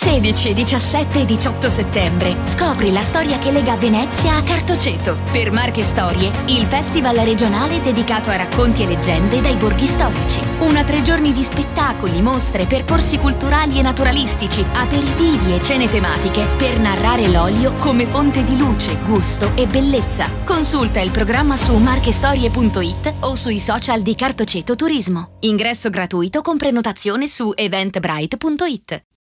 16, 17 e 18 settembre scopri la storia che lega Venezia a Cartoceto. Per Marche Storie, il festival regionale dedicato a racconti e leggende dai borghi storici. 3 giorni di spettacoli, mostre, percorsi culturali e naturalistici, aperitivi e cene tematiche per narrare l'olio come fonte di luce, gusto e bellezza. Consulta il programma su marchestorie.it o sui social di Cartoceto Turismo. Ingresso gratuito con prenotazione su eventbrite.it.